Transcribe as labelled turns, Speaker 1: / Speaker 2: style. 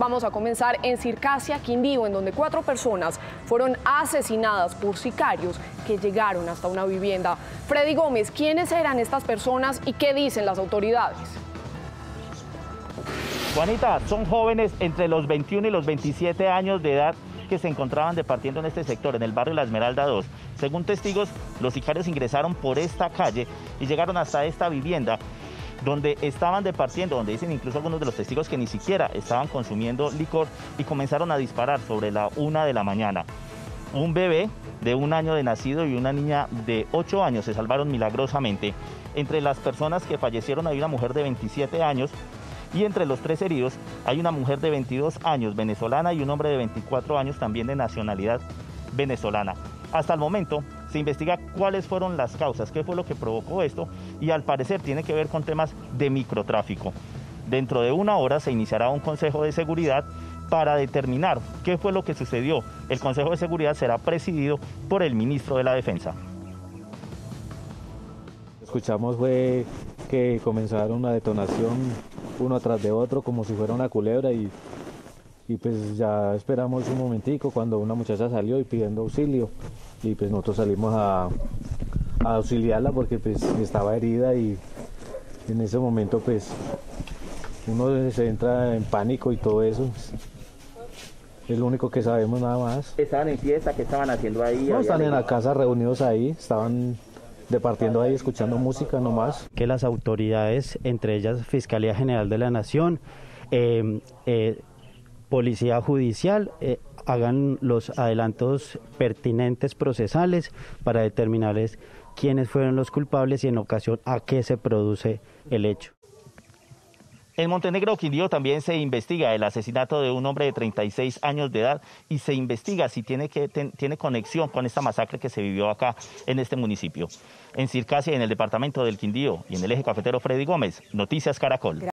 Speaker 1: Vamos a comenzar en Circasia, Quindío, en donde 4 personas fueron asesinadas por sicarios que llegaron hasta una vivienda. Freddy Gómez, ¿quiénes eran estas personas y qué dicen las autoridades?
Speaker 2: Juanita, son jóvenes entre los 21 y los 27 años de edad que se encontraban departiendo en este sector, en el barrio La Esmeralda 2. Según testigos, los sicarios ingresaron por esta calle y llegaron hasta esta vivienda, donde estaban departiendo, donde dicen incluso algunos de los testigos que ni siquiera estaban consumiendo licor, y comenzaron a disparar sobre la 1 de la mañana. Un bebé de 1 año de nacido y una niña de 8 años se salvaron milagrosamente. Entre las personas que fallecieron hay una mujer de 27 años y entre los 3 heridos hay una mujer de 22 años venezolana y un hombre de 24 años también de nacionalidad venezolana. Hasta el momento se investiga cuáles fueron las causas, qué fue lo que provocó esto, y al parecer tiene que ver con temas de microtráfico. Dentro de 1 hora se iniciará un consejo de seguridad para determinar qué fue lo que sucedió. El consejo de seguridad será presidido por el ministro de la Defensa.
Speaker 3: Escuchamos fue que comenzaron una detonación uno tras de otro como si fuera una culebra y pues ya esperamos un momentico cuando una muchacha salió y pidiendo auxilio, y pues nosotros salimos a auxiliarla porque pues estaba herida, y en ese momento pues uno se entra en pánico y todo eso. Es lo único que sabemos, nada más.
Speaker 2: ¿Estaban en fiesta? ¿Qué estaban haciendo ahí?
Speaker 3: No, están en la casa reunidos ahí, estaban departiendo ahí, escuchando música nomás.
Speaker 4: Que las autoridades, entre ellas Fiscalía General de la Nación, Policía Judicial, hagan los adelantos pertinentes procesales para determinarles quiénes fueron los culpables y en ocasión a qué se produce el hecho.
Speaker 2: En Montenegro, Quindío, también se investiga el asesinato de un hombre de 36 años de edad y se investiga si tiene conexión con esta masacre que se vivió acá en este municipio. En Circasia, en el departamento del Quindío y en el eje cafetero, Freddy Gómez, Noticias Caracol.